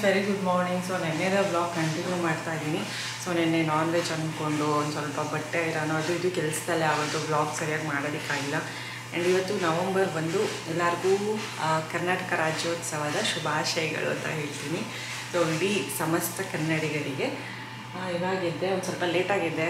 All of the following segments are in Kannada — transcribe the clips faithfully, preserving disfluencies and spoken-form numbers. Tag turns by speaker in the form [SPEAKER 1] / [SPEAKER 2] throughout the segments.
[SPEAKER 1] Very good morning. ಸೊ ನೆನ್ನೆದ ಬ್ಲಾಗ್ ಕಂಟಿನ್ಯೂ ಮಾಡ್ತಾ ಇದ್ದೀನಿ. ಸೊ ನೆನ್ನೆ ನಾನ್ ವೆಜ್ ಅಂದ್ಕೊಂಡು ಒಂದು ಸ್ವಲ್ಪ ಬಟ್ಟೆ ಇರೋಣ ಅದು ಇದು ಕೆಲಸದಲ್ಲೇ ಆವತ್ತು ಬ್ಲಾಗ್ ಸರಿಯಾಗಿ ಮಾಡೋದಕ್ಕಾಗಿಲ್ಲ. ಆ್ಯಂಡ್ ಇವತ್ತು ನವಂಬರ್ ಒಂದು ಎಲ್ಲರಿಗೂ ಕರ್ನಾಟಕ ರಾಜ್ಯೋತ್ಸವದ ಶುಭಾಶಯಗಳು ಅಂತ ಹೇಳ್ತೀನಿ. ಸೊ ಇಡೀ ಸಮಸ್ತ ಕನ್ನಡಿಗರಿಗೆ. ಇವಾಗಿದ್ದೆ ಒಂದು ಸ್ವಲ್ಪ ಲೇಟಾಗಿದ್ದೆ,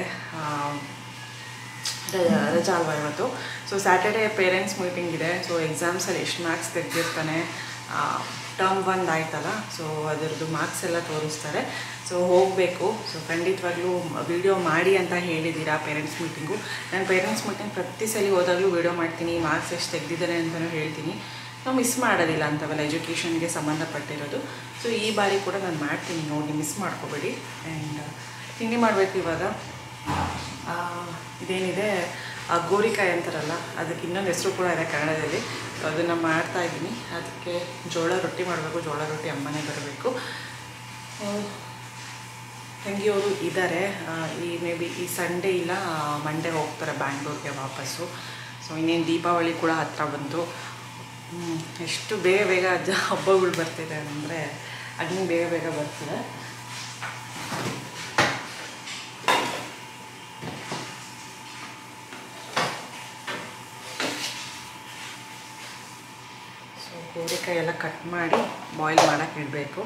[SPEAKER 1] ರಜಾ ಅಲ್ವಾ ಇವತ್ತು. ಸೊ ಸ್ಯಾಟರ್ಡೇ ಪೇರೆಂಟ್ಸ್ ಮೀಟಿಂಗ್ ಇದೆ. ಸೊ ಎಕ್ಸಾಮ್ಸಲ್ಲಿ ಎಷ್ಟು ಮಾರ್ಕ್ಸ್ ತೆಗೆದಿರ್ತಾನೆ, ಟರ್ಮ್ ಒಂದು ಆಯ್ತಲ್ಲ, ಸೊ ಅದರದ್ದು ಮಾರ್ಕ್ಸ್ ಎಲ್ಲ ತೋರಿಸ್ತಾರೆ. ಸೊ ಹೋಗಬೇಕು. ಸೊ ಖಂಡಿತವಾಗ್ಲೂ ವೀಡಿಯೋ ಮಾಡಿ ಅಂತ ಹೇಳಿದ್ದೀರಾ ಪೇರೆಂಟ್ಸ್ ಮೀಟಿಂಗು. ನಾನು ಪೇರೆಂಟ್ಸ್ ಮೀಟಿಂಗ್ ಪ್ರತಿ ಸಲ ಹೋದಾಗಲೂ ವೀಡಿಯೋ ಮಾಡ್ತೀನಿ, ಮಾರ್ಕ್ಸ್ ಎಷ್ಟು ತೆಗೆದಿದ್ದಾರೆ ಅಂತಲೂ ಹೇಳ್ತೀನಿ. ನಾವು ಮಿಸ್ ಮಾಡೋದಿಲ್ಲ ಅಂತವಲ್ಲ, ಎಜುಕೇಷನ್ಗೆ ಸಂಬಂಧಪಟ್ಟಿರೋದು. ಸೊ ಈ ಬಾರಿ ಕೂಡ ನಾನು ಮಾಡ್ತೀನಿ, ನೋಡಿ ಮಿಸ್ ಮಾಡ್ಕೋಬೇಡಿ. ಆ್ಯಂಡ್ ತಿಂಡಿ ಮಾಡಬೇಕು ಇವಾಗ. ಇದೇನಿದೆ ಗೋರಿಕಾಯಿ ಅಂತಾರಲ್ಲ, ಅದಕ್ಕೆ ಇನ್ನೊಂದು ಹೆಸರು ಕೂಡ ಇದೆ ಕನ್ನಡದಲ್ಲಿ. ಅದನ್ನು ಮಾಡ್ತಾಯಿದ್ದೀನಿ. ಅದಕ್ಕೆ ಜೋಳ ರೊಟ್ಟಿ ಮಾಡಬೇಕು. ಜೋಳ ರೊಟ್ಟಿ ಅಮ್ಮನೇ ಬರಬೇಕು. ತಂಗಿಯವರು ಇದ್ದಾರೆ. ಈ ಮೇ ಬಿ ಈ ಸಂಡೇ ಇಲ್ಲ ಮಂಡೇ ಹೋಗ್ತಾರೆ ಬ್ಯಾಂಗ್ಳೂರಿಗೆ ವಾಪಸ್ಸು. ಸೊ ಇನ್ನೇನು ದೀಪಾವಳಿ ಕೂಡ ಹತ್ತಿರ ಬಂತು. ಎಷ್ಟು ಬೇಗ ಬೇಗ ಅಜ್ಜ ಹಬ್ಬಗಳು ಬರ್ತಿದೆ ಅಂದರೆ ಅಗ್ನಿ ಬೇಗ ಬೇಗ ಬರ್ತಿದೆ. ಸೊ ಗೋರಿಕಾಯಿ ಎಲ್ಲ ಕಟ್ ಮಾಡಿ ಬಾಯ್ಲ್ ಮಾಡೋಕ್ಕೆ ಇಡಬೇಕು.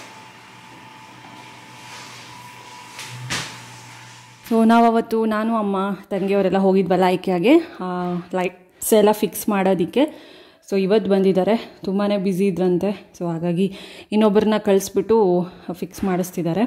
[SPEAKER 1] ಸೊ ನಾವವತ್ತು ನಾನು ಅಮ್ಮ ತಂಗಿಯವರೆಲ್ಲ ಹೋಗಿದ್ವಲ್ಲ ಐಕ್ಯಾಗೆ ಲೈಟ್ಸ್ ಎಲ್ಲ ಫಿಕ್ಸ್ ಮಾಡೋದಕ್ಕೆ. ಸೊ ಇವತ್ತು ಬಂದಿದ್ದಾರೆ, ತುಂಬಾ ಬ್ಯುಸಿ ಇದ್ರಂತೆ. ಸೊ ಹಾಗಾಗಿ ಇನ್ನೊಬ್ಬರನ್ನ ಕಳಿಸ್ಬಿಟ್ಟು ಫಿಕ್ಸ್ ಮಾಡಿಸ್ತಿದ್ದಾರೆ.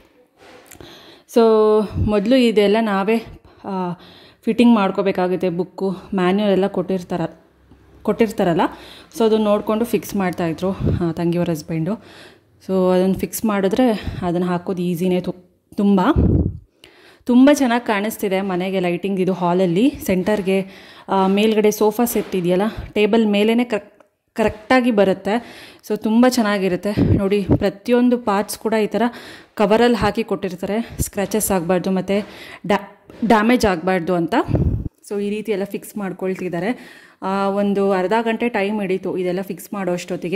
[SPEAKER 1] ಸೊ ಮೊದಲು ಇದೆಲ್ಲ ನಾವೇ ಫಿಟ್ಟಿಂಗ್ ಮಾಡ್ಕೋಬೇಕಾಗುತ್ತೆ. ಬುಕ್ಕು ಮ್ಯಾನ್ಯುಯಲ್ ಎಲ್ಲ ಕೊಟ್ಟಿರ್ತಾರ ಕೊಟ್ಟಿರ್ತಾರಲ್ಲ ಸೊ ಅದನ್ನು ನೋಡಿಕೊಂಡು ಫಿಕ್ಸ್ ಮಾಡ್ತಾಯಿದ್ರು ತಂಗಿಯವರ ಹಸ್ಬೆಂಡು. ಸೊ ಅದನ್ನು ಫಿಕ್ಸ್ ಮಾಡಿದ್ರೆ ಅದನ್ನು ಹಾಕೋದು ಈಸಿನೇ. ತು ತುಂಬ ತುಂಬ ಚೆನ್ನಾಗಿ ಕಾಣಿಸ್ತಿದೆ ಮನೆಗೆ ಲೈಟಿಂಗ್. ಇದು ಹಾಲಲ್ಲಿ ಸೆಂಟರ್ಗೆ ಮೇಲ್ಗಡೆ ಸೋಫಾ ಸೆಟ್ ಇದೆಯಲ್ಲ, ಟೇಬಲ್ ಮೇಲೇ ಕರೆಕ್ಟ್ ಕರೆಕ್ಟಾಗಿ ಬರುತ್ತೆ. ಸೊ ತುಂಬ ಚೆನ್ನಾಗಿರುತ್ತೆ ನೋಡಿ. ಪ್ರತಿಯೊಂದು ಪಾರ್ಟ್ಸ್ ಕೂಡ ಈ ಥರ ಕವರಲ್ಲಿ ಹಾಕಿ ಕೊಟ್ಟಿರ್ತಾರೆ, ಸ್ಕ್ರ್ಯಾಚಸ್ ಆಗಬಾರ್ದು ಮತ್ತು ಡ್ಯಾ ಡ್ಯಾಮೇಜ್ ಆಗಬಾರ್ದು ಅಂತ. ಸೊ ಈ ರೀತಿ ಎಲ್ಲ ಫಿಕ್ಸ್ ಮಾಡ್ಕೊಳ್ತಿದ್ದಾರೆ. ಒಂದು ಅರ್ಧ ಗಂಟೆ ಟೈಮ್ ಹಿಡೀತು ಇದೆಲ್ಲ ಫಿಕ್ಸ್ ಮಾಡೋ ಅಷ್ಟೊತ್ತಿಗೆ.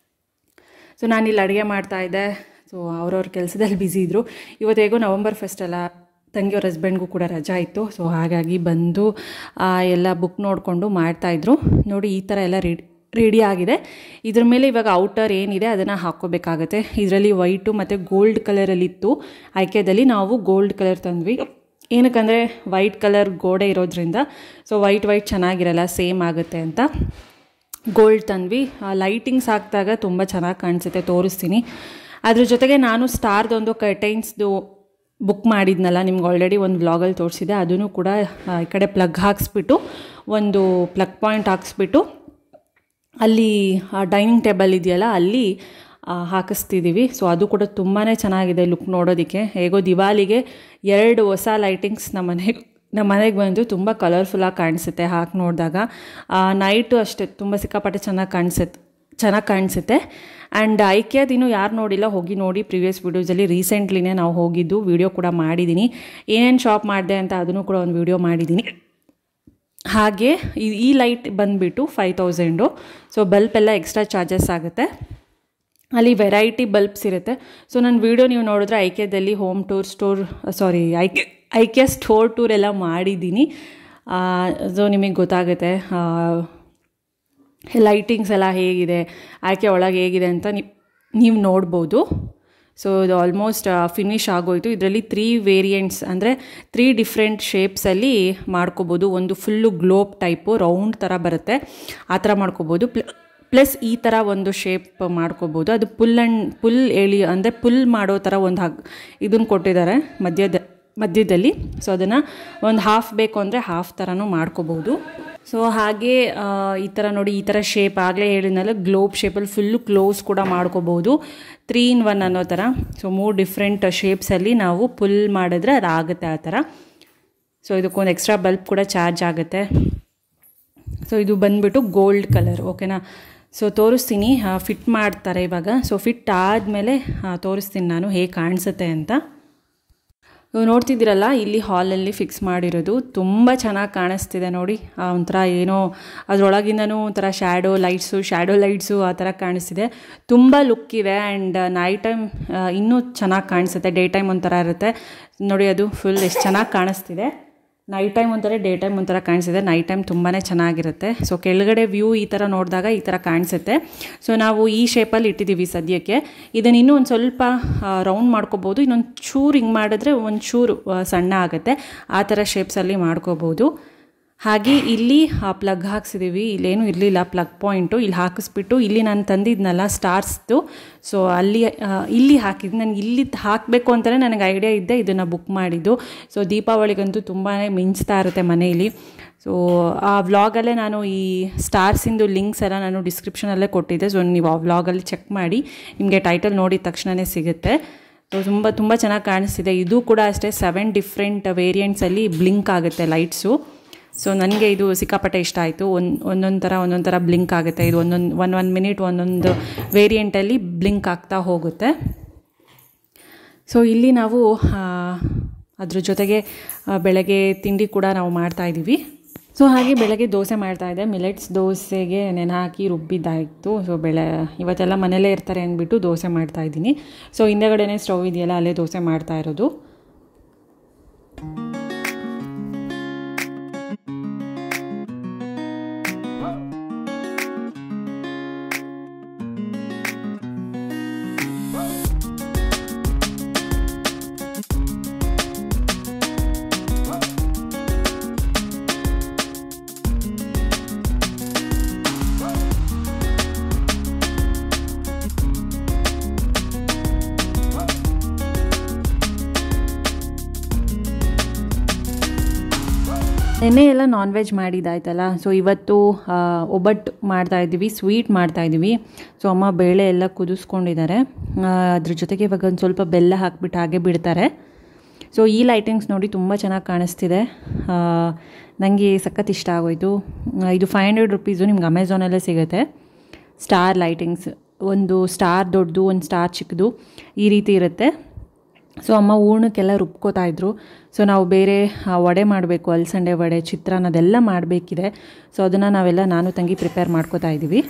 [SPEAKER 1] ಸೊ ನಾನಿಲ್ಲಿ ಅಡುಗೆ ಮಾಡ್ತಾಯಿದ್ದೆ. ಸೊ ಅವ್ರವ್ರ ಕೆಲಸದಲ್ಲಿ ಬ್ಯುಸಿ ಇದ್ದರು. ಇವತ್ತು ಹೇಗೋ ನವಂಬರ್ ಫಸ್ಟ್ ಅಲ್ಲ, ತಂಗಿಯವ್ರ ಹಸ್ಬೆಂಡ್ಗೂ ಕೂಡ ರಜಾ ಇತ್ತು. ಸೊ ಹಾಗಾಗಿ ಬಂದು ಎಲ್ಲ ಬುಕ್ ನೋಡಿಕೊಂಡು ಮಾಡ್ತಾಯಿದ್ರು. ನೋಡಿ ಈ ಥರ ಎಲ್ಲ ರೆಡಿ ರೆಡಿ ಆಗಿದೆ. ಇದ್ರ ಮೇಲೆ ಇವಾಗ ಔಟರ್ ಏನಿದೆ ಅದನ್ನು ಹಾಕ್ಕೋಬೇಕಾಗತ್ತೆ. ಇದರಲ್ಲಿ ವೈಟು ಮತ್ತು ಗೋಲ್ಡ್ ಕಲರಲ್ಲಿತ್ತು. ಆಯ್ಕೆದಲ್ಲಿ ನಾವು ಗೋಲ್ಡ್ ಕಲರ್ ತಂದ್ವಿ. ಏನಕ್ಕಂದರೆ ವೈಟ್ ಕಲರ್ ಗೋಡೆ ಇರೋದ್ರಿಂದ ಸೊ ವೈಟ್ ವೈಟ್ ಚೆನ್ನಾಗಿರಲ್ಲ, ಸೇಮ್ ಆಗುತ್ತೆ ಅಂತ ಗೋಲ್ಡ್ ತಂದ್ವಿ. ಲೈಟಿಂಗ್ಸ್ ಹಾಕಿದಾಗ ತುಂಬ ಚೆನ್ನಾಗಿ ಕಾಣಿಸುತ್ತೆ, ತೋರಿಸ್ತೀನಿ. ಅದ್ರ ಜೊತೆಗೆ ನಾನು ಸ್ಟಾರ್ದೊಂದು ಕರ್ಟೈನ್ಸ್ದು ಬುಕ್ ಮಾಡಿದ್ನಲ್ಲ, ನಿಮ್ಗೆ ಆಲ್ರೆಡಿ ಒಂದು ವ್ಲಾಗಲ್ಲಿ ತೋರಿಸಿದೆ. ಅದನ್ನು ಕೂಡ ಈ ಕಡೆ ಪ್ಲಗ್ ಹಾಕ್ಸ್ಬಿಟ್ಟು ಒಂದು ಪ್ಲಗ್ ಪಾಯಿಂಟ್ ಹಾಕ್ಸ್ಬಿಟ್ಟು ಅಲ್ಲಿ ಡೈನಿಂಗ್ ಟೇಬಲ್ ಇದೆಯಲ್ಲ ಅಲ್ಲಿ ಹಾಕಿಸ್ತಿದ್ದೀವಿ. ಸೊ ಅದು ಕೂಡ ತುಂಬಾ ಚೆನ್ನಾಗಿದೆ ಲುಕ್ ನೋಡೋದಕ್ಕೆ. ಹೇಗೋ ದಿವಾಲಿಗೆ ಎರಡು ಹೊಸ ಲೈಟಿಂಗ್ಸ್ ನಮ್ಮ ಮನೆಗೆ ನಮ್ಮ ಮನೆಗೆ ಬಂದು ತುಂಬ ಕಲರ್ಫುಲ್ಲಾಗಿ ಕಾಣಿಸುತ್ತೆ ಹಾಕಿ ನೋಡಿದಾಗ. ನೈಟು ಅಷ್ಟೇ ತುಂಬ ಸಿಕ್ಕಾಪಟ್ಟೆ ಚೆನ್ನಾಗಿ ಕಾಣಿಸುತ್ತೆ ಚೆನ್ನಾಗಿ ಕಾಣಿಸುತ್ತೆ ಆ್ಯಂಡ್ ಐಕ್ಯಾದಿನ್ನೂ ಯಾರು ನೋಡಿಲ್ಲ ಹೋಗಿ ನೋಡಿ. ಪ್ರಿವಿಯಸ್ ವೀಡಿಯೋಸಲ್ಲಿ ರೀಸೆಂಟ್ಲಿನೇ ನಾವು ಹೋಗಿದ್ದು ವೀಡಿಯೋ ಕೂಡ ಮಾಡಿದ್ದೀನಿ. ಏನೇನು ಶಾಪ್ ಮಾಡಿದೆ ಅಂತ ಅದನ್ನು ಕೂಡ ಒಂದು ವೀಡಿಯೋ ಮಾಡಿದ್ದೀನಿ. ಹಾಗೆ ಈ ಲೈಟ್ ಬಂದುಬಿಟ್ಟು ಫೈವ್ ತೌಸಂಡು. ಸೊ ಬಲ್ಪ್ ಎಲ್ಲ ಎಕ್ಸ್ಟ್ರಾ ಚಾರ್ಜಸ್ ಆಗುತ್ತೆ. ಅಲ್ಲಿ ವೆರೈಟಿ ಬಲ್ಬ್ಸ್ ಇರುತ್ತೆ. ಸೊ ನನ್ನ ವೀಡಿಯೋ ನೀವು ನೋಡಿದ್ರೆ ಐಕ್ಯದಲ್ಲಿ home tour store sorry IKEA IKEA store tour ಎಲ್ಲ ಮಾಡಿದ್ದೀನಿ. ಸೊ ನಿಮಗೆ ಗೊತ್ತಾಗುತ್ತೆ ಲೈಟಿಂಗ್ಸ್ ಎಲ್ಲ ಹೇಗಿದೆ, ಆಯ್ಕೆ ಒಳಗೆ ಹೇಗಿದೆ ಅಂತ ನೀವು ನೋಡ್ಬೋದು. ಸೊ ಇದು ಆಲ್ಮೋಸ್ಟ್ ಫಿನಿಶ್ ಆಗೋಯಿತು. ಇದರಲ್ಲಿ ತ್ರೀ ವೇರಿಯಂಟ್ಸ್ ಅಂದರೆ ತ್ರೀ ಡಿಫ್ರೆಂಟ್ ಶೇಪ್ಸಲ್ಲಿ ಮಾಡ್ಕೋಬೋದು. ಒಂದು ಫುಲ್ಲು ಗ್ಲೋಬ್ ಟೈಪು ರೌಂಡ್ ಥರ ಬರುತ್ತೆ, ಆ ಥರ ಮಾಡ್ಕೋಬೋದು. ಪ್ಲ ಪ್ಲಸ್ ಈ ಥರ ಒಂದು ಶೇಪ್ ಮಾಡ್ಕೋಬೋದು. ಅದು ಪುಲ್ ಆ್ಯಂಡ್ ಪುಲ್ ಎಳಿ ಅಂದರೆ ಪುಲ್ ಮಾಡೋ ಥರ ಒಂದು ಹಾಗೆ ಇದನ್ನು ಕೊಟ್ಟಿದ್ದಾರೆ ಮಧ್ಯದ ಮಧ್ಯದಲ್ಲಿ. ಸೊ ಅದನ್ನು ಒಂದು ಹಾಫ್ ಬೇಕು ಅಂದರೆ ಹಾಫ್ ಥರನೂ ಮಾಡ್ಕೋಬೋದು. ಸೊ ಹಾಗೆ ಈ ಥರ ನೋಡಿ, ಈ ಥರ ಶೇಪ್ ಆಗಲೇ ಹೇಳಿದ್ನಲ್ಲ ಗ್ಲೋಬ್ ಶೇಪಲ್ಲಿ ಫುಲ್ಲು ಕ್ಲೋಸ್ ಕೂಡ ಮಾಡ್ಕೋಬೋದು. ತ್ರೀ ಇನ್ ಒನ್ ಅನ್ನೋ ಥರ. ಸೊ ಮೂರು ಡಿಫ್ರೆಂಟ್ ಶೇಪ್ಸಲ್ಲಿ ನಾವು ಪುಲ್ ಮಾಡಿದ್ರೆ ಅದಾಗುತ್ತೆ ಆ ಥರ. ಸೊ ಇದಕ್ಕೊಂದು ಎಕ್ಸ್ಟ್ರಾ ಬಲ್ಬ್ ಕೂಡ ಚಾರ್ಜ್ ಆಗುತ್ತೆ. ಸೊ ಇದು ಬಂದುಬಿಟ್ಟು ಗೋಲ್ಡ್ ಕಲರ್, ಓಕೆನಾ. ಸೊ ತೋರಿಸ್ತೀನಿ, ಫಿಟ್ ಮಾಡ್ತಾರೆ ಇವಾಗ. ಸೊ ಫಿಟ್ ಆದಮೇಲೆ ತೋರಿಸ್ತೀನಿ ನಾನು ಹೇಗೆ ಕಾಣಿಸುತ್ತೆ ಅಂತ. ನೋಡ್ತಿದ್ದೀರಲ್ಲ, ಇಲ್ಲಿ ಹಾಲಲ್ಲಿ ಫಿಕ್ಸ್ ಮಾಡಿರೋದು ತುಂಬ ಚೆನ್ನಾಗಿ ಕಾಣಿಸ್ತಿದೆ ನೋಡಿ. ಒಂಥರ ಏನೋ ಅದರೊಳಗಿಂದನೂ ಒಂಥರ ಶ್ಯಾಡೋ ಲೈಟ್ಸು ಶ್ಯಾಡೋ ಲೈಟ್ಸು ಆ ಥರ ಕಾಣಿಸ್ತಿದೆ. ತುಂಬ ಲುಕ್ ಇದೆ. ಆ್ಯಂಡ್ ನೈಟ್ ಟೈಮ್ ಇನ್ನೂ ಚೆನ್ನಾಗಿ ಕಾಣಿಸುತ್ತೆ. ಡೇ ಟೈಮ್ ಒಂಥರ ಇರುತ್ತೆ ನೋಡಿ. ಅದು ಫುಲ್ ಎಷ್ಟು ಚೆನ್ನಾಗಿ ಕಾಣಿಸ್ತಿದೆ. ನೈಟ್ ಟೈಮ್ ಒಂಥರ ಡೇ ಟೈಮ್ ಒಂಥರ ಕಾಣಿಸಿದೆ. ನೈಟ್ ಟೈಮ್ ತುಂಬಾ ಚೆನ್ನಾಗಿರುತ್ತೆ. ಸೊ ಕೆಳಗಡೆ ವ್ಯೂ ಈ ಥರ ನೋಡಿದಾಗ ಈ ಥರ ಕಾಣಿಸುತ್ತೆ. ಸೊ ನಾವು ಈ ಶೇಪಲ್ಲಿ ಇಟ್ಟಿದ್ದೀವಿ ಸದ್ಯಕ್ಕೆ. ಇದನ್ನು ಇನ್ನೂ ಒಂದು ಸ್ವಲ್ಪ ರೌಂಡ್ ಮಾಡ್ಕೋಬೋದು. ಇನ್ನೊಂದು ಚೂರು ಹಿಂಗೆ ಮಾಡಿದ್ರೆ ಒಂದು ಚೂರು ಸಣ್ಣ ಆಗುತ್ತೆ. ಆ ಥರ ಶೇಪ್ಸಲ್ಲಿ ಮಾಡ್ಕೋಬೋದು. ಹಾಗೆ ಇಲ್ಲಿ ಪ್ಲಗ್ ಹಾಕ್ಸಿದ್ದೀವಿ. ಇಲ್ಲೇನೂ ಇರಲಿಲ್ಲ ಪ್ಲಗ್ ಪಾಯಿಂಟು. ಇಲ್ಲಿ ಹಾಕಿಸ್ಬಿಟ್ಟು ಇಲ್ಲಿ ನಾನು ತಂದಿದ್ನಲ್ಲ ಸ್ಟಾರ್ಸ್ದು, ಸೊ ಅಲ್ಲಿ ಇಲ್ಲಿ ಹಾಕಿದ್ದು. ನನಗೆ ಇಲ್ಲಿ ಹಾಕಬೇಕು ಅಂತಲೇ ನನಗೆ ಐಡಿಯಾ ಇದ್ದೆ ಇದನ್ನು ಬುಕ್ ಮಾಡಿದ್ದು. ಸೊ ದೀಪಾವಳಿಗಂತೂ ತುಂಬಾ ಮಿಂಚ್ತಾ ಇರುತ್ತೆ ಮನೆಯಲ್ಲಿ. ಸೊ ಆ ವ್ಲಾಗಲ್ಲೇ ನಾನು ಈ ಸ್ಟಾರ್ಸಿಂದು ಲಿಂಕ್ಸ್ ಎಲ್ಲ ನಾನು ಡಿಸ್ಕ್ರಿಪ್ಷನಲ್ಲೇ ಕೊಟ್ಟಿದ್ದೆ. ಸೊ ನೀವು ಆ ವ್ಲಾಗಲ್ಲಿ ಚೆಕ್ ಮಾಡಿ, ನಿಮಗೆ ಟೈಟಲ್ ನೋಡಿದ ತಕ್ಷಣವೇ ಸಿಗುತ್ತೆ. ಸೊ ತುಂಬ ತುಂಬ ಚೆನ್ನಾಗಿ ಕಾಣಿಸ್ತಿದೆ. ಇದು ಕೂಡ ಅಷ್ಟೇ ಸೆವೆನ್ ಡಿಫ್ರೆಂಟ್ ವೇರಿಯಂಟ್ಸಲ್ಲಿ ಬ್ಲಿಂಕ್ ಆಗುತ್ತೆ ಲೈಟ್ಸು. ಸೊ ನನಗೆ ಇದು ಸಿಕ್ಕಾಪಟ್ಟೆ ಇಷ್ಟ ಆಯಿತು. ಒಂದು ಒಂದೊಂದು ಥರ ಒಂದೊಂದು ಥರ ಬ್ಲಿಂಕ್ ಆಗುತ್ತೆ. ಇದು ಒಂದೊಂದು ಒನ್ ಒನ್ ಮಿನಿಟ್ ಒಂದೊಂದು ವೇರಿಯಂಟಲ್ಲಿ ಬ್ಲಿಂಕ್ ಆಗ್ತಾ ಹೋಗುತ್ತೆ. ಸೊ ಇಲ್ಲಿ ನಾವು ಅದ್ರ ಜೊತೆಗೆ ಬೆಳಗ್ಗೆ ತಿಂಡಿ ಕೂಡ ನಾವು ಮಾಡ್ತಾಯಿದ್ದೀವಿ. ಸೊ ಹಾಗೆ ಬೆಳಗ್ಗೆ ದೋಸೆ ಮಾಡ್ತಾಯಿದ್ದೆ. ಮಿಲೆಟ್ಸ್ ದೋಸೆಗೆ ನೆನೆ ಹಾಕಿ ರುಬ್ಬಿದ್ದಾಯಿತು. ಸೊ ಬೆಳೆ ಇವತ್ತೆಲ್ಲ ಮನೇಲೇ ಇರ್ತಾರೆ ಅಂದ್ಬಿಟ್ಟು ದೋಸೆ ಮಾಡ್ತಾಯಿದ್ದೀನಿ. ಸೊ ಹಿಂದೆಗಡೆನೇ ಸ್ಟವ್ ಇದೆಯಲ್ಲ, ಅಲ್ಲೇ ದೋಸೆ ಮಾಡ್ತಾ ಇರೋದು. ನೆನ್ನೆ ಎಲ್ಲ ನಾನ್ ವೆಜ್ ಮಾಡಿದ್ದಾಯ್ತಲ್ಲ. ಸೊ ಇವತ್ತು ಒಬ್ಬಟ್ಟು ಮಾಡ್ತಾಯಿದ್ದೀವಿ, ಸ್ವೀಟ್ ಮಾಡ್ತಾಯಿದ್ದೀವಿ. ಸೊ ಅಮ್ಮ ಬೇಳೆ ಎಲ್ಲ ಕುದಿಸ್ಕೊಂಡಿದ್ದಾರೆ. ಅದ್ರ ಜೊತೆಗೆ ಇವಾಗ ಒಂದು ಸ್ವಲ್ಪ ಬೆಲ್ಲ ಹಾಕ್ಬಿಟ್ಟು ಹಾಗೆ ಬಿಡ್ತಾರೆ. ಸೊ ಈ ಲೈಟಿಂಗ್ಸ್ ನೋಡಿ ತುಂಬ ಚೆನ್ನಾಗಿ ಕಾಣಿಸ್ತಿದೆ. ನನಗೆ ಸಖತ್ ಇಷ್ಟ ಆಗೋಯ್ತು. ಇದು ಫೈವ್ ಹಂಡ್ರೆಡ್ ರುಪೀಸು, ನಿಮ್ಗೆ ಅಮೆಝಾನಲ್ಲೇ ಸಿಗುತ್ತೆ. ಸ್ಟಾರ್ ಲೈಟಿಂಗ್ಸ್, ಒಂದು ಸ್ಟಾರ್ ದೊಡ್ಡದು, ಒಂದು ಸ್ಟಾರ್ ಚಿಕ್ಕದು, ಈ ರೀತಿ ಇರುತ್ತೆ. ಸೊ ಅಮ್ಮ ಹೂರ್ಣಕ್ಕೆಲ್ಲ ರುಬ್ಕೋತಾಯಿದ್ರು. ಸೊ ನಾವು ಬೇರೆ ವಡೆ ಮಾಡಬೇಕು, ಅಲಸಂಡೆ ವಡೆ, ಚಿತ್ರಾನ್ನ ಅದೆಲ್ಲ ಮಾಡಬೇಕಿದೆ. ಸೊ ಅದನ್ನು ನಾವೆಲ್ಲ ನಾನು ತಂಗಿ ಪ್ರಿಪೇರ್ ಮಾಡ್ಕೋತಾ ಇದ್ದೀವಿ.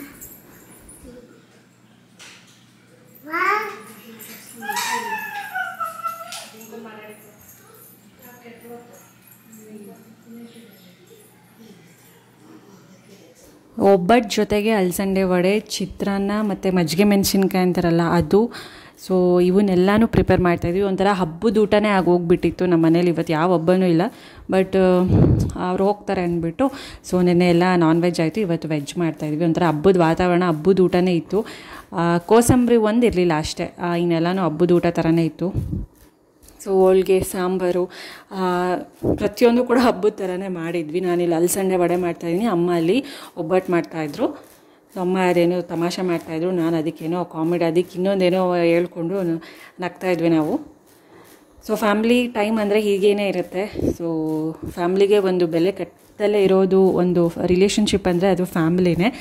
[SPEAKER 1] ಒಬ್ಬಟ್ಟು ಜೊತೆಗೆ ಅಲಸಂಡೆ ವಡೆ, ಚಿತ್ರಾನ್ನ ಮತ್ತು ಮಜ್ಜಿಗೆ ಮೆಣಸಿನ್ಕಾಯಿ ಅಂತಾರಲ್ಲ ಅದು. ಸೊ ಇವನ್ನೆಲ್ಲನೂ ಪ್ರಿಪೇರ್ ಮಾಡ್ತಾಯಿದ್ವಿ. ಒಂಥರ ಹಬ್ಬದ ಊಟನೇ ಆಗೋಗ್ಬಿಟ್ಟಿತ್ತು ನಮ್ಮ ಮನೇಲಿ. ಇವತ್ತು ಯಾವ ಹಬ್ಬನೂ ಇಲ್ಲ, ಬಟ್ ಅವ್ರು ಹೋಗ್ತಾರೆ ಅಂದ್ಬಿಟ್ಟು ಸೊ ನೆನ್ನೆ ಎಲ್ಲ ನಾನ್ ವೆಜ್ ಆಯಿತು. ಇವತ್ತು ವೆಜ್ ಮಾಡ್ತಾಯಿದ್ವಿ. ಒಂಥರ ಹಬ್ಬದ ವಾತಾವರಣ, ಹಬ್ಬದ ಊಟನೇ ಇತ್ತು. ಕೋಸಂಬರಿ ಒಂದು ಇರಲಿಲ್ಲ ಅಷ್ಟೇ, ಇನ್ನೆಲ್ಲನೂ ಹಬ್ಬದ ಊಟ ಥರನೇ ಇತ್ತು. ಸೊ ಹೋಳಿಗೆ, ಸಾಂಬಾರು, ಪ್ರತಿಯೊಂದು ಕೂಡ ಹಬ್ಬದ ಥರನೇ ಮಾಡಿದ್ವಿ. ನಾನಿಲ್ಲಿ ಅಲಸಂಡೆ ವಡೆ ಮಾಡ್ತಾಯಿದ್ದೀನಿ, ಅಮ್ಮ ಅಲ್ಲಿ ಒಬ್ಬಟ್ಟು ಮಾಡ್ತಾಯಿದ್ರು. ಸೊ ಅಮ್ಮ ಅದೇನೋ ತಮಾಷೆ ಮಾಡ್ತಾಯಿದ್ರು, ನಾನು ಅದಕ್ಕೇನೋ ಕಾಮಿಡಿ, ಅದಕ್ಕೆ ಇನ್ನೊಂದೇನೋ ಹೇಳ್ಕೊಂಡು ನಗ್ತಾಯಿದ್ವಿ ನಾವು. ಸೊ ಫ್ಯಾಮ್ಲಿ ಟೈಮ್ ಅಂದರೆ ಹೀಗೇನೇ ಇರುತ್ತೆ. ಸೊ ಫ್ಯಾಮ್ಲಿಗೆ ಒಂದು ಬೆಲೆ ಕಟ್ಟಲ್ಲೇ ಇರೋದು ಒಂದು ರಿಲೇಷನ್ಶಿಪ್ ಅಂದರೆ ಅದು ಫ್ಯಾಮ್ಲಿನೇ.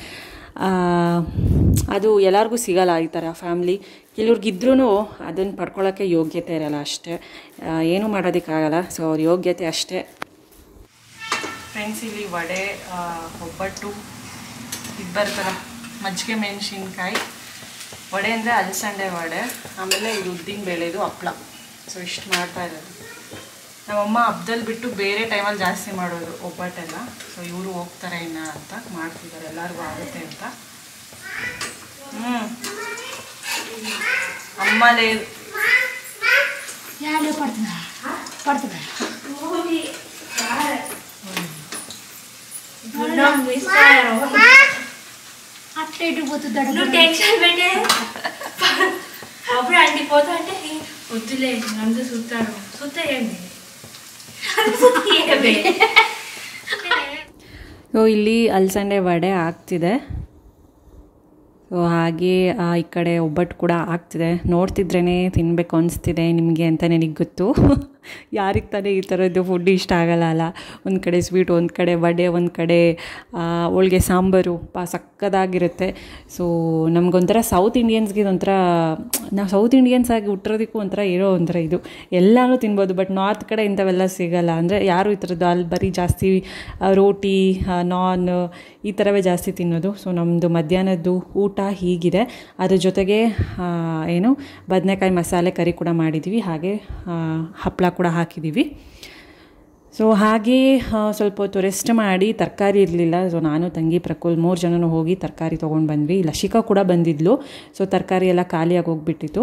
[SPEAKER 1] ಅದು ಎಲ್ಲರಿಗೂ ಸಿಗೋಲ್ಲ ಈ ಥರ ಫ್ಯಾಮ್ಲಿ. ಕೆಲವ್ರಿಗಿದ್ರೂ ಅದನ್ನು ಪಡ್ಕೊಳ್ಳೋಕ್ಕೆ ಯೋಗ್ಯತೆ ಇರೋಲ್ಲ ಅಷ್ಟೇ, ಏನೂ ಮಾಡೋದಕ್ಕಾಗಲ್ಲ. ಸೊ ಅವ್ರ ಯೋಗ್ಯತೆ ಅಷ್ಟೇ. ಫ್ರೆಂಡ್ಸ್, ಇಲ್ಲಿ ವಡೆ, ಒಬ್ಬಟ್ಟು, ಇದು ಬರ್ತಲ್ಲ ಮಜ್ಜಿಗೆ ಮೆಣಸಿನ್ಕಾಯಿ ವಡೆ ಅಂದರೆ ಅಲಸಂಡೆ ವಡೆ, ಆಮೇಲೆ ಇದು ಉದ್ದಿನ ಬೇಳೆದು ಹಪ್ಪಳ. ಸೊ ಇಷ್ಟು ಮಾಡ್ತಾ ಇರೋದು. ನಮ್ಮಮ್ಮ ಹಬ್ಬದಲ್ಲಿ ಬಿಟ್ಟು ಬೇರೆ ಟೈಮಲ್ಲಿ ಜಾಸ್ತಿ ಮಾಡೋದು ಒಬ್ಬಟ್ಟೆಲ್ಲ. ಸೊ ಇವರು ಹೋಗ್ತಾರೆ ಇನ್ನು ಅಂತ ಮಾಡ್ತಿದ್ದಾರೆ, ಎಲ್ಲರಿಗೂ ಆಗುತ್ತೆ ಅಂತ. ಹ್ಞೂ ಅಮ್ಮಲೇ
[SPEAKER 2] వద్దులే అందరూ చూస్తాడు చూస్తే ఏంది.
[SPEAKER 1] ಸೊ ಇಲ್ಲಿ ಅಲಸಂಡೆ ವಡೆ ಆಗ್ತಿದೆ. ಸೊ ಹಾಗೆ ಈ ಕಡೆ ಒಬ್ಬಟ್ಟು ಕೂಡ ಆಗ್ತಿದೆ. ನೋಡ್ತಿದ್ರೇ ತಿನ್ನಬೇಕು ಅನಿಸ್ತಿದೆ ನಿಮಗೆ ಅಂತ ನನಗೆ ಗೊತ್ತು. ಯಾರಿಗೆ ತಾನೇ ಈ ಥರದ್ದು ಫುಡ್ ಇಷ್ಟ ಆಗಲ್ಲ ಅಲ್ಲ. ಒಂದು ಕಡೆ ಸ್ವೀಟ್, ಒಂದು ಕಡೆ ವಡೆ, ಒಂದು ಕಡೆ ಹೋಳಿಗೆ ಸಾಂಬಾರು ಪಾ ಸಕ್ಕದಾಗಿರುತ್ತೆ. ಸೊ ನಮಗೊಂಥರ ಸೌತ್ ಇಂಡಿಯನ್ಸ್ಗೆ ಇದೊಂಥರ, ನಾವು ಸೌತ್ ಇಂಡಿಯನ್ಸ್ ಆಗಿ ಹುಟ್ಟಿರೋದಕ್ಕೂ ಒಂಥರ ಏನೋ ಒಂಥರ ಇದು ಎಲ್ಲನೂ ತಿನ್ಬೋದು. ಬಟ್ ನಾರ್ತ್ ಕಡೆ ಇಂಥವೆಲ್ಲ ಸಿಗೋಲ್ಲ. ಅಂದರೆ ಯಾರು ಈ ಥರದ್ದು ಅಲ್ಲಿ ಬರೀ ಜಾಸ್ತಿ ರೋಟಿ, ನಾನ್ ಈ ಥರವೇ ಜಾಸ್ತಿ ತಿನ್ನೋದು. ಸೊ ನಮ್ಮದು ಮಧ್ಯಾಹ್ನದ್ದು ಊಟ ಹೀಗಿದೆ. ಅದ್ರ ಜೊತೆಗೆ ಏನು ಬದನೆಕಾಯಿ ಮಸಾಲೆ ಕರಿ ಕೂಡ ಮಾಡಿದ್ದೀವಿ, ಹಾಗೆ ಹಪ್ಪಳ ಕೂಡ ಹಾಕಿದ್ದೀವಿ. ಸೊ ಹಾಗೆ ಸ್ವಲ್ಪ ಹೊತ್ತು ರೆಸ್ಟ್ ಮಾಡಿ, ತರಕಾರಿ ಇರಲಿಲ್ಲ. ಸೊ ನಾನು ತಂಗಿ ಪ್ರಕುಲ್ ಮೂರು ಜನನೂ ಹೋಗಿ ತರಕಾರಿ ತೊಗೊಂಡು ಬಂದ್ವಿ. ಲಶಿಕಾ ಕೂಡ ಬಂದಿದ್ಲು. ಸೊ ತರಕಾರಿ ಎಲ್ಲ ಖಾಲಿಯಾಗಿ ಹೋಗಿಬಿಟ್ಟಿತ್ತು.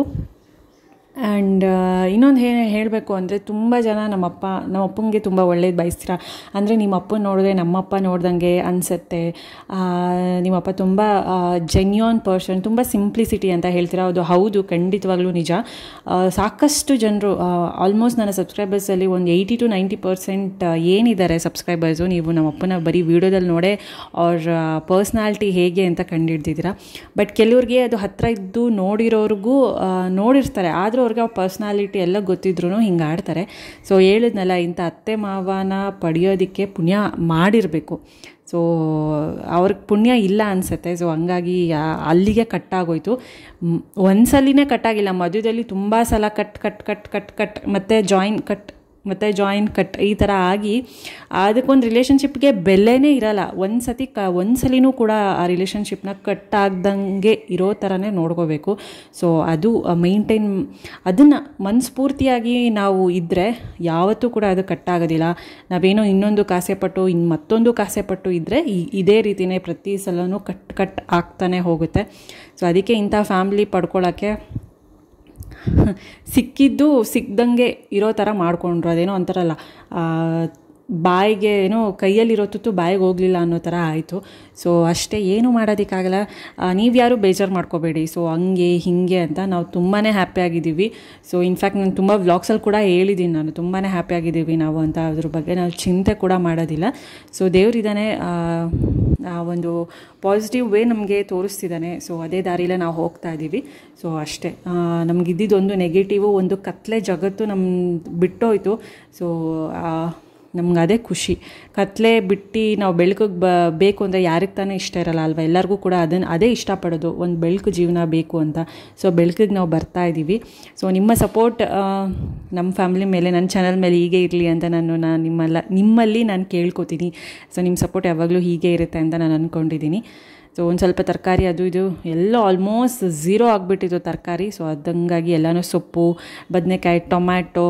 [SPEAKER 1] ಆ್ಯಂಡ್ ಇನ್ನೊಂದು ಹೇ ಹೇಳಬೇಕು ಅಂದರೆ, ತುಂಬ ಜನ ನಮ್ಮಪ್ಪ ನಮ್ಮ ಅಪ್ಪನಿಗೆ ತುಂಬ ಒಳ್ಳೇದು ಬಯಸ್ತೀರ. ಅಂದರೆ ನಿಮ್ಮ ಅಪ್ಪನ ನೋಡಿದ್ರೆ ನಮ್ಮಪ್ಪ ನೋಡ್ದಂಗೆ ಅನಿಸುತ್ತೆ, ನಿಮ್ಮಪ್ಪ ತುಂಬ ಜೆನ್ಯೂನ್ ಪರ್ಸನ್, ತುಂಬ ಸಿಂಪ್ಲಿಸಿಟಿ ಅಂತ ಹೇಳ್ತೀರಾ. ಅದು ಹೌದು, ಖಂಡಿತವಾಗ್ಲೂ ನಿಜ. ಸಾಕಷ್ಟು ಜನರು, ಆಲ್ಮೋಸ್ಟ್ ನನ್ನ ಸಬ್ಸ್ಕ್ರೈಬರ್ಸಲ್ಲಿ ಒಂದು ಏಯ್ಟಿ ಟು ನೈಂಟಿ ಪರ್ಸೆಂಟ್ ಏನಿದ್ದಾರೆ ಸಬ್ಸ್ಕ್ರೈಬರ್ಸು, ನೀವು ನಮ್ಮಪ್ಪನ ಬರೀ ವೀಡಿಯೋದಲ್ಲಿ ನೋಡೇ ಅವ್ರ ಪರ್ಸ್ನಾಲಿಟಿ ಹೇಗೆ ಅಂತ ಕಂಡುಹಿಡ್ದಿದ್ದೀರಾ. ಬಟ್ ಕೆಲವ್ರಿಗೆ ಅದು ಹತ್ತಿರ ಇದ್ದು ನೋಡಿರೋರಿಗೂ ನೋಡಿರ್ತಾರೆ, ಆದರೂ ಅವ್ರಿಗೆ ಅವ್ರ ಪರ್ಸ್ನಾಲಿಟಿ ಎಲ್ಲ ಗೊತ್ತಿದ್ರೂ ಹಿಂಗೆ ಆಡ್ತಾರೆ. ಸೊ ಹೇಳಿದ್ನಲ್ಲ, ಇಂಥ ಅತ್ತೆ ಮಾವನ ಪಡೆಯೋದಕ್ಕೆ ಪುಣ್ಯ ಮಾಡಿರಬೇಕು. ಸೊ ಅವ್ರಿಗೆ ಪುಣ್ಯ ಇಲ್ಲ ಅನಿಸುತ್ತೆ. ಸೊ ಹಂಗಾಗಿ ಅಲ್ಲಿಗೆ ಕಟ್ಟಾಗೋಯ್ತು. ಒಂದು ಸಲಿನೇ ಕಟ್ಟಾಗಿಲ್ಲ, ಮಧ್ಯದಲ್ಲಿ ತುಂಬ ಸಲ cut cut cut cut cut ಮತ್ತು ಜಾಯಿನ್ ಕಟ್ ಮತ್ತು ಜಾಯಿನ್ ಕಟ್ ಈ ಥರ ಆಗಿ ಅದಕ್ಕೊಂದು ರಿಲೇಷನ್ಶಿಪ್ಗೆ ಬೆಲೆನೇ ಇರೋಲ್ಲ. ಒಂದು ಸತಿ ಕ ಒಂದು ಸಲಿನೂ ಕೂಡ ಆ ರಿಲೇಷನ್ಶಿಪ್ನ ಕಟ್ಟಾಗ್ದಂಗೆ ಇರೋ ಥರನೇ ನೋಡ್ಕೋಬೇಕು. ಸೊ ಅದು ಮೇಂಟೈನ್, ಅದನ್ನು ಮನಸ್ಫೂರ್ತಿಯಾಗಿ ನಾವು ಇದ್ದರೆ ಯಾವತ್ತೂ ಕೂಡ ಅದು ಕಟ್ಟಾಗೋದಿಲ್ಲ. ನಾವೇನೋ ಇನ್ನೊಂದು ಕಾಸೆಪಟ್ಟು ಇನ್ನು ಮತ್ತೊಂದು ಕಾಸೆಪಟ್ಟು ಇದ್ದರೆ ಇದೇ ರೀತಿಯೇ ಪ್ರತಿ ಸಲವೂ ಕಟ್ ಕಟ್ ಆಗ್ತಾನೆ ಹೋಗುತ್ತೆ. ಸೊ ಅದಕ್ಕೆ ಇಂಥ ಫ್ಯಾಮ್ಲಿ ಪಡ್ಕೊಳ್ಳೋಕ್ಕೆ ಸಿಕ್ಕಿದ್ದು ಸಿಕ್ದಂಗೆ ಇರೋ ಥರ ಮಾಡಿಕೊಂಡ್ರು. ಅದೇನೋ ಅಂತಾರಲ್ಲ, ಬಾಯಿಗೆ ಏನೋ ಕೈಯಲ್ಲಿರೋ ತುತ್ತು ಬಾಯಿಗೆ ಹೋಗಲಿಲ್ಲ ಅನ್ನೋ ಥರ ಆಯಿತು. ಸೊ ಅಷ್ಟೇ, ಏನೂ ಮಾಡೋದಕ್ಕಾಗಲ್ಲ. ನೀವು ಯಾರು ಬೇಜಾರು ಮಾಡ್ಕೋಬೇಡಿ. ಸೊ ಹಂಗೆ ಹೀಗೆ ಅಂತ ನಾವು ತುಂಬಾ ಹ್ಯಾಪಿಯಾಗಿದ್ದೀವಿ. ಸೊ ಇನ್ಫ್ಯಾಕ್ಟ್ ನಾನು ತುಂಬ ವ್ಲಾಗ್ಸಲ್ಲಿ ಕೂಡ ಹೇಳಿದ್ದೀನಿ, ನಾನು ತುಂಬಾ ಹ್ಯಾಪಿಯಾಗಿದ್ದೀವಿ ನಾವು ಅಂತ. ಅದ್ರ ಬಗ್ಗೆ ನಾವು ಚಿಂತೆ ಕೂಡ ಮಾಡೋದಿಲ್ಲ. ಸೊ ದೇವರಿದ್ದಾನೆ, ಒಂದು ಪಾಸಿಟಿವ್ ವೇ ನಮಗೆ ತೋರಿಸ್ತಿದ್ದಾನೆ. ಸೊ ಅದೇ ದಾರಿಲೇ ನಾವು ಹೋಗ್ತಾ ಇದ್ದೀವಿ. ಸೊ ಅಷ್ಟೇ, ನಮಗಿದ್ದಿದ್ದೊಂದು ನೆಗೆಟಿವು, ಒಂದು ಕತ್ಲೆ ಜಗತ್ತು ನಮ್ಮ ಬಿಟ್ಟೋಯ್ತು. ಸೊ ನಮ್ಗೆ ಅದೇ ಖುಷಿ. ಕತ್ಲೆ ಬಿಟ್ಟು ನಾವು ಬೆಳಕಿಗೆ ಬ ಬೇಕು ಅಂದರೆ ಯಾರಿಗೆ ತಾನೇ ಇಷ್ಟ ಇರಲ್ಲ ಅಲ್ವಾ? ಎಲ್ಲರಿಗೂ ಕೂಡ ಅದನ್ನು ಅದೇ ಇಷ್ಟಪಡೋದು, ಒಂದು ಬೆಳಕು ಜೀವನ ಬೇಕು ಅಂತ. ಸೊ ಬೆಳಕಿಗೆ ನಾವು ಬರ್ತಾ ಇದ್ದೀವಿ. ಸೊ ನಿಮ್ಮ ಸಪೋರ್ಟ್ ನಮ್ಮ ಫ್ಯಾಮಿಲಿ ಮೇಲೆ, ನನ್ನ ಚಾನಲ್ ಮೇಲೆ ಹೀಗೆ ಇರಲಿ ಅಂತ ನಾನು ನಾನು ನಿಮ್ಮಲ್ಲ ನಿಮ್ಮಲ್ಲಿ ನಾನು ಕೇಳ್ಕೊತೀನಿ. ಸೊ ನಿಮ್ಮ ಸಪೋರ್ಟ್ ಯಾವಾಗಲೂ ಹೀಗೆ ಇರುತ್ತೆ ಅಂತ ನಾನು ಅಂದ್ಕೊಂಡಿದ್ದೀನಿ. ಸೊ ಒಂದು ಸ್ವಲ್ಪ ತರಕಾರಿ ಅದು ಇದು ಎಲ್ಲ ಆಲ್ಮೋಸ್ಟ್ ಝೀರೋ ಆಗಿಬಿಟ್ಟಿತ್ತು ತರಕಾರಿ. ಸೊ ಅದಂಗಾಗಿ ಎಲ್ಲನೂ ಸೊಪ್ಪು, ಬದನೆಕಾಯಿ, ಟೊಮ್ಯಾಟೊ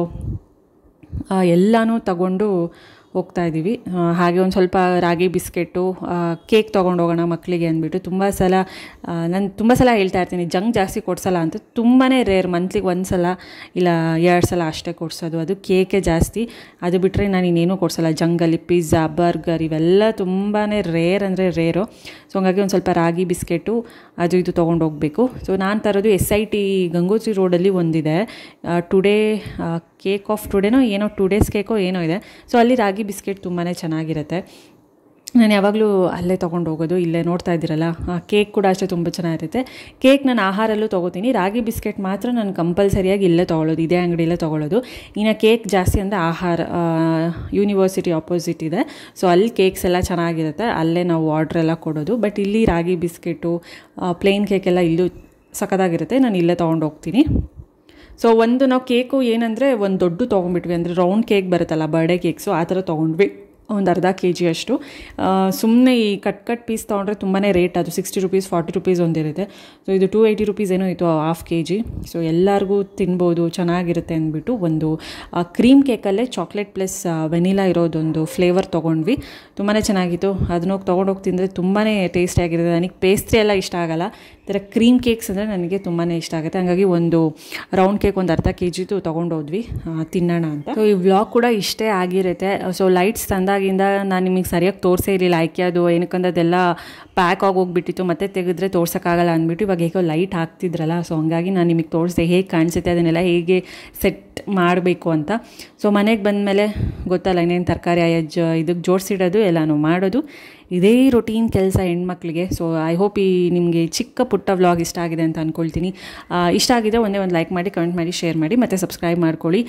[SPEAKER 1] ಎಲ್ಲನೂ ತಗೊಂಡು ಹೋಗ್ತಾಯಿದ್ದೀವಿ. ಹಾಗೆ ಒಂದು ಸ್ವಲ್ಪ ರಾಗಿ ಬಿಸ್ಕೆಟು, ಕೇಕ್ ತೊಗೊಂಡು ಹೋಗೋಣ ಮಕ್ಕಳಿಗೆ ಅಂದ್ಬಿಟ್ಟು. ತುಂಬ ಸಲ ನಾನು ತುಂಬ ಸಲ ಹೇಳ್ತಾ ಇರ್ತೀನಿ, ಜಂಕ್ ಜಾಸ್ತಿ ಕೊಡ್ಸಲ್ಲ ಅಂತ. ತುಂಬಾ ರೇರ್, ಮಂತ್ಲಿಗೆ ಒಂದು ಸಲ ಇಲ್ಲ ಎರಡು ಸಲ ಅಷ್ಟೇ ಕೊಡಿಸೋದು. ಅದು ಕೇಕೆ ಜಾಸ್ತಿ. ಅದು ಬಿಟ್ಟರೆ ನಾನು ಇನ್ನೇನು ಕೊಡಿಸಲ್ಲ. ಜಂಗಲ್ಲಿ ಪಿಜ್ಜಾ, ಬರ್ಗರ್ ಇವೆಲ್ಲ ತುಂಬಾ ರೇರ್ ಅಂದರೆ ರೇರು. ಸೊ ಹಂಗಾಗಿ ಒಂದು ಸ್ವಲ್ಪ ರಾಗಿ ಬಿಸ್ಕೆಟು ಅದು ಇದು ತೊಗೊಂಡು ಹೋಗಬೇಕು. ಸೊ ನಾನು ತರೋದು ಎಸ್ ಐ ಟಿ ಗಂಗೋತ್ರಿ ರೋಡಲ್ಲಿ ಒಂದಿದೆ, ಟುಡೇ ಕೇಕ್ ಆಫ್ ಟುಡೇನೋ ಏನೋ ಟು ಡೇಸ್ ಕೇಕೋ ಏನೋ ಇದೆ. ಸೊ ಅಲ್ಲಿ ರಾಗಿ ಬಿಸ್ಕೆಟ್ ತುಂಬಾ ಚೆನ್ನಾಗಿರುತ್ತೆ. ನಾನು ಯಾವಾಗಲೂ ಅಲ್ಲೇ ತೊಗೊಂಡು ಹೋಗೋದು. ಇಲ್ಲೇ ನೋಡ್ತಾ ಇದ್ದೀರಲ್ಲ, ಕೇಕ್ ಕೂಡ ಅಷ್ಟೇ ತುಂಬ ಚೆನ್ನಾಗಿರುತ್ತೆ. ಕೇಕ್ ನಾನು ಆಹಾರಲ್ಲೂ ತೊಗೋತೀನಿ, ರಾಗಿ ಬಿಸ್ಕೆಟ್ ಮಾತ್ರ ನಾನು ಕಂಪಲ್ಸರಿಯಾಗಿ ಇಲ್ಲೇ ತೊಗೊಳ್ಳೋದು, ಇದೇ ಅಂಗಡಿಯಲ್ಲೇ ತೊಗೊಳ್ಳೋದು. ಇನ್ನು ಕೇಕ್ ಜಾಸ್ತಿ ಅಂದರೆ ಆಹಾರ ಯೂನಿವರ್ಸಿಟಿ ಆಪೋಸಿಟ್ ಇದೆ. ಸೊ ಅಲ್ಲಿ ಕೇಕ್ಸ್ ಎಲ್ಲ ಚೆನ್ನಾಗಿರುತ್ತೆ, ಅಲ್ಲೇ ನಾವು ಆರ್ಡ್ರ್ ಎಲ್ಲ ಕೊಡೋದು. ಬಟ್ ಇಲ್ಲಿ ರಾಗಿ ಬಿಸ್ಕೆಟು, ಪ್ಲೇನ್ ಕೇಕೆಲ್ಲ ಇಲ್ಲೂ ಸಖತ್ತಾಗಿರುತ್ತೆ, ನಾನು ಇಲ್ಲೇ ತೊಗೊಂಡು ಹೋಗ್ತೀನಿ. ಸೊ ಒಂದು ನಾವು ಕೇಕು ಏನಂದರೆ ಒಂದು ದೊಡ್ಡ ತೊಗೊಂಡ್ಬಿಟ್ವಿ, ಅಂದರೆ ರೌಂಡ್ ಕೇಕ್ ಬರುತ್ತಲ್ಲ ಬರ್ಡೇ ಕೇಕ್ಸು, ಆ ಥರ ತೊಗೊಂಡ್ವಿ. ಒಂದು ಅರ್ಧ ಕೆ ಜಿ ಅಷ್ಟು. ಸುಮ್ಮನೆ ಈ ಕಟ್ ಕಟ್ ಪೀಸ್ ತೊಗೊಂಡ್ರೆ ತುಂಬಾ ರೇಟ್, ಅದು ಸಿಕ್ಸ್ಟಿ ರುಪೀಸ್ ಫಾರ್ಟಿ ರುಪೀಸ್ ಒಂದಿರುತ್ತೆ. ಸೊ ಇದು ಟೂ ಏಯ್ಟಿ ರುಪೀಸ್ ಏನೋ ಇತ್ತು ಹಾಫ್ ಕೆ ಜಿ. ಸೊ ಎಲ್ಲರಿಗೂ ತಿನ್ಬೋದು, ಚೆನ್ನಾಗಿರುತ್ತೆ ಅಂದ್ಬಿಟ್ಟು ಒಂದು ಕ್ರೀಮ್ ಕೇಕಲ್ಲೇ ಚಾಕ್ಲೇಟ್ ಪ್ಲಸ್ ವೆನಿಲಾ ಇರೋದೊಂದು ಫ್ಲೇವರ್ ತೊಗೊಂಡ್ವಿ. ತುಂಬಾ ಚೆನ್ನಾಗಿತ್ತು. ಅದನ್ನೋಗಿ ತೊಗೊಂಡೋಗಿ ತಿಂದರೆ ತುಂಬಾ ಟೇಸ್ಟಿಯಾಗಿರುತ್ತೆ. ನನಗೆ ಪೇಸ್ಟ್ರಿ ಎಲ್ಲ ಇಷ್ಟ ಆಗೋಲ್ಲ, ಈ ಥರ ಕ್ರೀಮ್ ಕೇಕ್ಸ್ ಅಂದರೆ ನನಗೆ ತುಂಬಾ ಇಷ್ಟ ಆಗುತ್ತೆ. ಹಾಗಾಗಿ ಒಂದು ರೌಂಡ್ ಕೇಕ್ ಒಂದು ಅರ್ಧ ಕೆ ಜಿದು ತೊಗೊಂಡೋದ್ವಿ ತಿನ್ನೋಣ ಅಂತ. ಸೊ ಈ ವ್ಲಾಗ್ ಕೂಡ ಇಷ್ಟೇ ಆಗಿರುತ್ತೆ. ಸೊ ಲೈಟ್ಸ್ ತಂದಾಗಿಂದ ನಾನು ನಿಮಗೆ ಸರಿಯಾಗಿ ತೋರಿಸೇ ಇರಲಿಲ್ಲ, ಆಯ್ಕೆ ಅದು ಏನಕ್ಕಂದ್ರೆ ಅದೆಲ್ಲ ಪ್ಯಾಕ್ ಆಗೋಗ್ಬಿಟ್ಟಿತ್ತು, ಮತ್ತೆ ತೆಗೆದ್ರೆ ತೋರ್ಸೋಕ್ಕಾಗಲ್ಲ ಅಂದ್ಬಿಟ್ಟು ಇವಾಗ ಹೇಗೋ ಲೈಟ್ ಹಾಕ್ತಿದ್ರಲ್ಲ. ಸೊ ಹಂಗಾಗಿ ನಾನು ನಿಮಗೆ ತೋರಿಸಿದೆ ಹೇಗೆ ಕಾಣಿಸುತ್ತೆ, ಅದನ್ನೆಲ್ಲ ಹೇಗೆ ಸೆಟ್ ಮಾಡಬೇಕು ಅಂತ. ಸೊ ಮನೆಗೆ ಬಂದಮೇಲೆ ಗೊತ್ತಲ್ಲ ಇನ್ನೇನು ತರಕಾರಿ ಅಯ್ಯಜ್ಜ ಇದಕ್ಕೆ ಜೋಡಿಸಿಡೋದು ಎಲ್ಲನೂ ಮಾಡೋದು. ಇದೇ ರೊಟೀನ್ ಕೆಲಸ ಹೆಣ್ಮಕ್ಳಿಗೆ. ಸೊ ಐ ಹೋಪ್ ಈ ನಿಮಗೆ ಚಿಕ್ಕ ಪುಟ್ಟ ವ್ಲಾಗ್ ಇಷ್ಟ ಆಗಿದೆ ಅಂತ ಅಂದ್ಕೊಳ್ತೀನಿ. ಇಷ್ಟ ಆಗಿದ್ರೆ ಒಂದೇ ಒಂದು ಲೈಕ್ ಮಾಡಿ, ಕಮೆಂಟ್ ಮಾಡಿ, ಶೇರ್ ಮಾಡಿ ಮತ್ತು ಸಬ್ಸ್ಕ್ರೈಬ್ ಮಾಡ್ಕೊಳ್ಳಿ.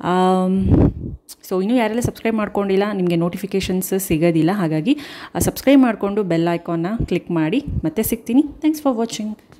[SPEAKER 1] ಸೊ ಇನ್ನೂ ಯಾರೆಲ್ಲ ಸಬ್ಸ್ಕ್ರೈಬ್ ಮಾಡ್ಕೊಂಡಿಲ್ಲ, ನಿಮಗೆ ನೋಟಿಫಿಕೇಷನ್ಸ್ ಸಿಗೋದಿಲ್ಲ. ಹಾಗಾಗಿ ಸಬ್ಸ್ಕ್ರೈಬ್ ಮಾಡಿಕೊಂಡು ಬೆಲ್ ಐಕಾನ್ನ ಕ್ಲಿಕ್ ಮಾಡಿ. ಮತ್ತೆ ಸಿಗ್ತೀನಿ. Thanks for watching.